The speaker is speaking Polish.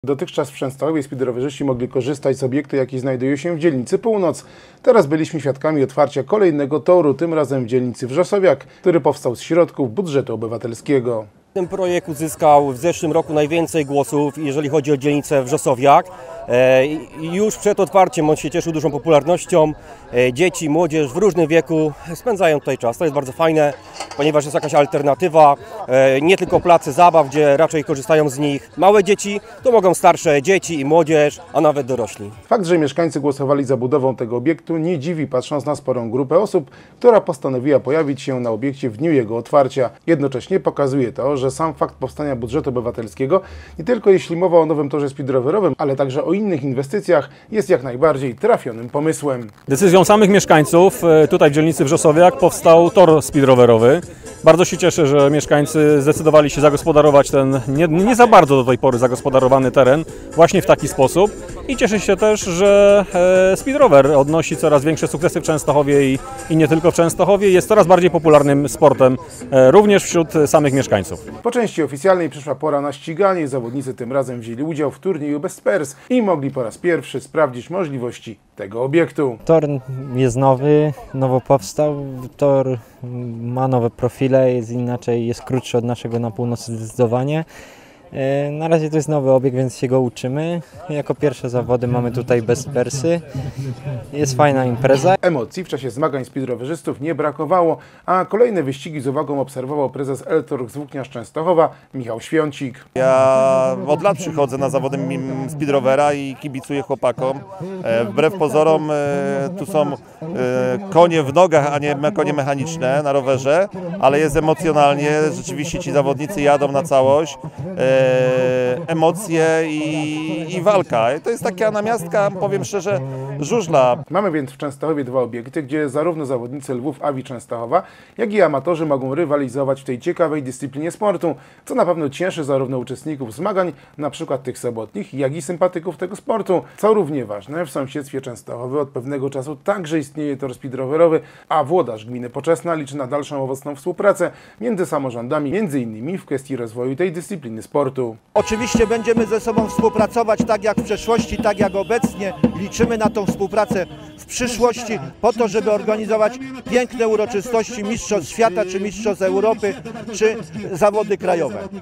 Dotychczas w Częstochowie speedrowerzyści mogli korzystać z obiektu, jaki znajduje się w dzielnicy Północ. Teraz byliśmy świadkami otwarcia kolejnego toru, tym razem w dzielnicy Wrzosowiak, który powstał z środków budżetu obywatelskiego. Ten projekt uzyskał w zeszłym roku najwięcej głosów, jeżeli chodzi o dzielnicę Wrzosowiak. Już przed otwarciem on się cieszył dużą popularnością. Dzieci, młodzież w różnym wieku spędzają tutaj czas. To jest bardzo fajne, ponieważ jest jakaś alternatywa. Nie tylko place zabaw, gdzie raczej korzystają z nich małe dzieci, to mogą starsze dzieci i młodzież, a nawet dorośli. Fakt, że mieszkańcy głosowali za budową tego obiektu, nie dziwi, patrząc na sporą grupę osób, która postanowiła pojawić się na obiekcie w dniu jego otwarcia. Jednocześnie pokazuje to, że sam fakt powstania budżetu obywatelskiego, nie tylko jeśli mowa o nowym torze speedrowerowym, ale także o innych inwestycjach, jest jak najbardziej trafionym pomysłem. Decyzją samych mieszkańców tutaj w dzielnicy Wrzosowiak powstał tor speedrowerowy. Bardzo się cieszę, że mieszkańcy zdecydowali się zagospodarować ten nie za bardzo do tej pory zagospodarowany teren właśnie w taki sposób. I cieszę się też, że speedrower odnosi coraz większe sukcesy w Częstochowie i nie tylko w Częstochowie. Jest coraz bardziej popularnym sportem również wśród samych mieszkańców. Po części oficjalnej przyszła pora na ściganie. Zawodnicy tym razem wzięli udział w turnieju bez pers i mogli po raz pierwszy sprawdzić możliwości tego obiektu. Tor jest nowy, nowo powstał. Tor ma nowe profile, jest inaczej, jest krótszy od naszego na północy zdecydowanie. Na razie to jest nowy obiekt, więc się go uczymy. Jako pierwsze zawody mamy tutaj bez persy. Jest fajna impreza. Emocji w czasie zmagań speedrowerzystów nie brakowało, a kolejne wyścigi z uwagą obserwował prezes Eltorg z Włóknia z Częstochowa Michał Świącik. Ja od lat przychodzę na zawody speedrovera i kibicuję chłopakom. Wbrew pozorom tu są konie w nogach, a nie konie mechaniczne na rowerze, ale jest emocjonalnie, rzeczywiście ci zawodnicy jadą na całość. Emocje i walka. To jest taka namiastka, powiem szczerze, żużla. Mamy więc w Częstochowie dwa obiekty, gdzie zarówno zawodnicy Lwów Awi Częstochowa, jak i amatorzy mogą rywalizować w tej ciekawej dyscyplinie sportu, co na pewno cieszy zarówno uczestników zmagań, na przykład tych sobotnich, jak i sympatyków tego sportu. Co równie ważne, w sąsiedztwie Częstochowy od pewnego czasu także istnieje tor speedrowerowy, a włodarz gminy Poczesna liczy na dalszą owocną współpracę między samorządami, m.in. w kwestii rozwoju tej dyscypliny sportu. Oczywiście będziemy ze sobą współpracować tak jak w przeszłości, tak jak obecnie. Liczymy na tą współpracę w przyszłości po to, żeby organizować piękne uroczystości Mistrzostw Świata, czy Mistrzostw Europy, czy zawody krajowe.